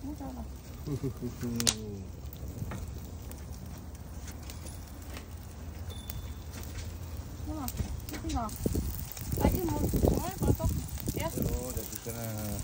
Mudah lah. Nah, tinggal. Lagi mau soalnya kalau ya. Oh, dari sana.